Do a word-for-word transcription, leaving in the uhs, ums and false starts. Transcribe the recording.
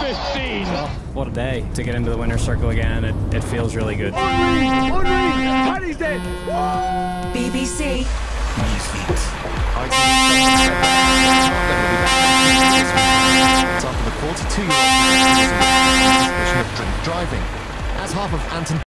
fifteen. Oh, what a day to get into the winner's circle again. It, it feels really good. Paddy's dead. B B C. After the forty-two-year-old driving as half of Anton